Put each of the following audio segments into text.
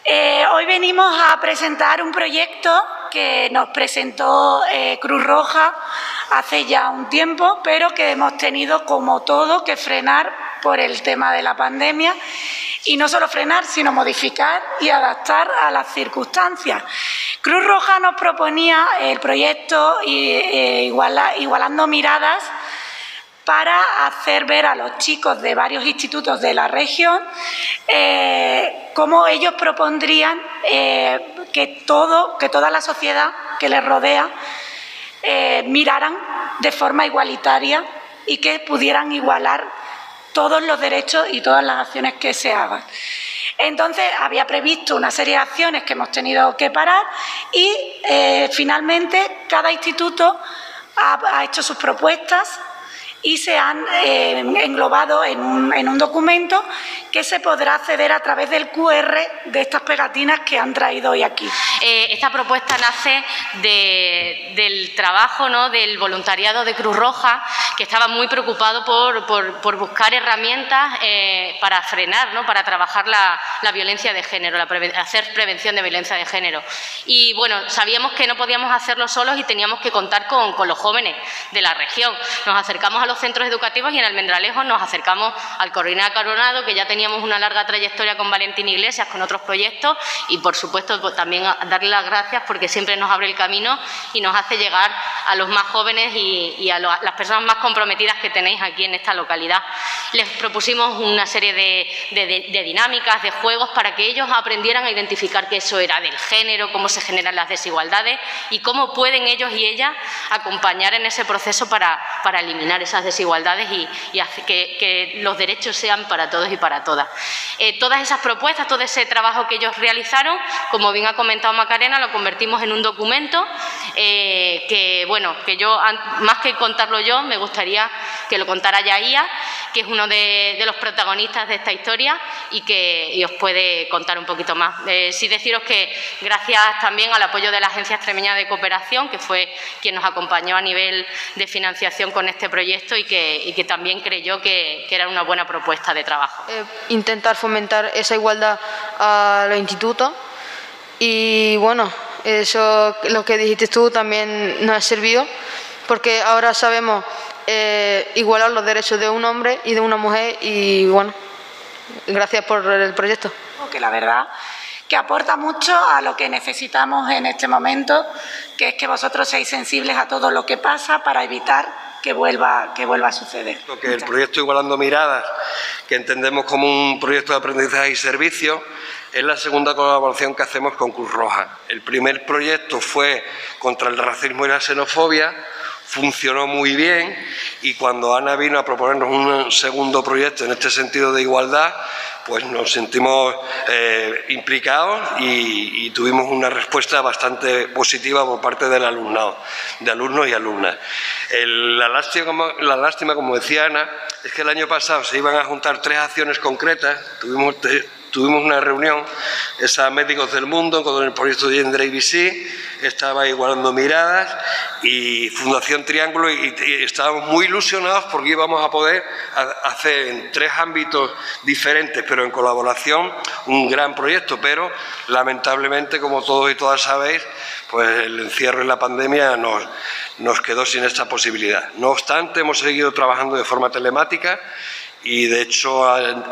Hoy venimos a presentar un proyecto que nos presentó Cruz Roja hace ya un tiempo, pero que hemos tenido, como todo, que frenar por el tema de la pandemia. Y no solo frenar, sino modificar y adaptar a las circunstancias. Cruz Roja nos proponía el proyecto Igualando Miradas para hacer ver a los chicos de varios institutos de la región cómo ellos propondrían que toda la sociedad que les rodea miraran de forma igualitaria y que pudieran igualar todos los derechos y todas las acciones que se hagan. Entonces, había previsto una serie de acciones que hemos tenido que parar y, finalmente, cada instituto ha hecho sus propuestas y se han englobado en un documento que se podrá acceder a través del QR de estas pegatinas que han traído hoy aquí. Esta propuesta nace del trabajo, ¿no?, del voluntariado de Cruz Roja, que estaba muy preocupado por buscar herramientas para frenar, ¿no?, para trabajar la violencia de género, hacer prevención de violencia de género. Y bueno, sabíamos que no podíamos hacerlo solos y teníamos que contar con los jóvenes de la región. Nos acercamos a los centros educativos y en Almendralejo nos acercamos al Corina Coronado, que ya teníamos una larga trayectoria con Valentín Iglesias, con otros proyectos, y por supuesto pues, también darle las gracias porque siempre nos abre el camino y nos hace llegar a los más jóvenes y a las personas más comprometidas que tenéis aquí en esta localidad. Les propusimos una serie de dinámicas, de juegos, para que ellos aprendieran a identificar que eso era del género, cómo se generan las desigualdades y cómo pueden ellos y ellas acompañar en ese proceso para eliminar esas desigualdades y hacer que los derechos sean para todos y para todas. Todas esas propuestas, todo ese trabajo que ellos realizaron, como bien ha comentado Macarena, lo convertimos en un documento que yo, más que contarlo yo, me gustaría que lo contara Yaía, que es uno de los protagonistas de esta historia y os puede contar un poquito más. Sí deciros que gracias también al apoyo de la Agencia Extremeña de Cooperación, que fue quien nos acompañó a nivel de financiación con este proyecto y que también creyó que era una buena propuesta de trabajo. Intentar fomentar esa igualdad a los institutos y bueno, eso lo que dijiste tú también nos ha servido porque ahora sabemos igualar los derechos de un hombre y de una mujer y bueno, gracias por el proyecto. Que la verdad que aporta mucho a lo que necesitamos en este momento, que es que vosotros seáis sensibles a todo lo que pasa para evitar que vuelva a suceder. Que el proyecto Igualando Miradas, que entendemos como un proyecto de aprendizaje y servicio, es la segunda colaboración que hacemos con Cruz Roja. El primer proyecto fue contra el racismo y la xenofobia, funcionó muy bien y cuando Ana vino a proponernos un segundo proyecto en este sentido de igualdad, pues nos sentimos implicados y tuvimos una respuesta bastante positiva por parte del alumnado, de alumnos y alumnas. La lástima, como decía Ana, es que el año pasado se iban a juntar 3 acciones concretas, tuvimos una reunión, esa Médicos del Mundo con el proyecto Gender ABC, estaba Igualando Miradas y Fundación Triángulo y estábamos muy ilusionados porque íbamos a poder hacer en 3 ámbitos diferentes, pero en colaboración, un gran proyecto, pero lamentablemente, como todos y todas sabéis, pues el encierro y la pandemia nos quedó sin esta posibilidad. No obstante, hemos seguido trabajando de forma telemática y de hecho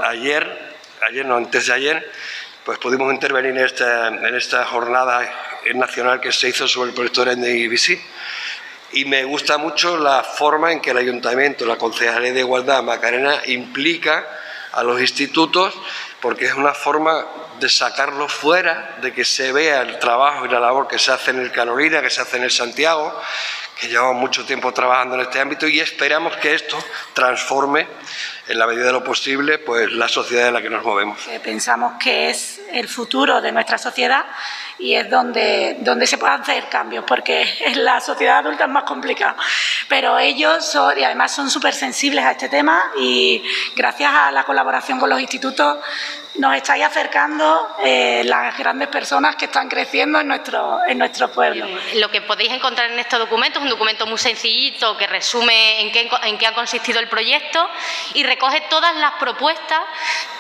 antes de ayer, pues pudimos intervenir en esta jornada nacional que se hizo sobre el proyecto de NDBC. Y me gusta mucho la forma en que el Ayuntamiento, la Concejalía de Igualdad, Macarena, implica a los institutos, porque es una forma de sacarlos fuera, de que se vea el trabajo y la labor que se hace en el Carolina, que se hace en el Santiago, que llevamos mucho tiempo trabajando en este ámbito y esperamos que esto transforme, en la medida de lo posible, pues la sociedad en la que nos movemos. Pensamos que es el futuro de nuestra sociedad y es donde se pueden hacer cambios, porque en la sociedad adulta es más complicado. Pero ellos y además son súper sensibles a este tema y gracias a la colaboración con los institutos nos estáis acercando las grandes personas que están creciendo en nuestro pueblo. Lo que podéis encontrar en este documento es un documento muy sencillito que resume en qué ha consistido el proyecto y recoge todas las propuestas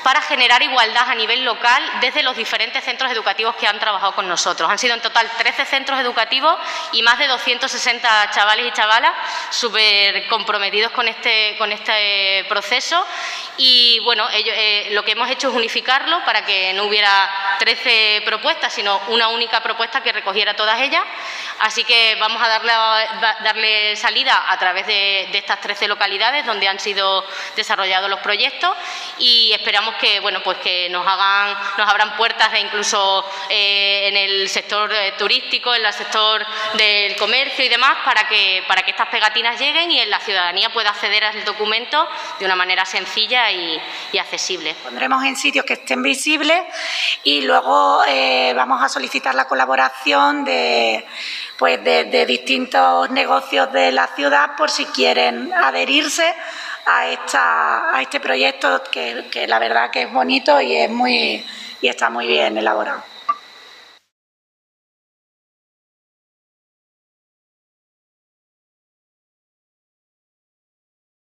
para generar igualdad a nivel local desde los diferentes centros educativos que han trabajado con nosotros. Han sido en total 13 centros educativos y más de 260 chavales y chavalas súper comprometidos con este proceso. Y bueno, lo que hemos hecho es unificarlo para que no hubiera 13 propuestas, sino una única propuesta que recogiera todas ellas. Así que vamos a darle salida a través de estas 13 localidades donde han sido desarrollados los proyectos y esperamos que, bueno, pues que nos abran puertas incluso en el sector turístico, en el sector del comercio y demás, para que estas pegatinas lleguen y la ciudadanía pueda acceder al documento de una manera sencilla y accesible. Pondremos en sitios que estén visibles y luego vamos a solicitar la colaboración de distintos negocios de la ciudad por si quieren adherirse a este proyecto que la verdad que es bonito y está muy bien elaborado.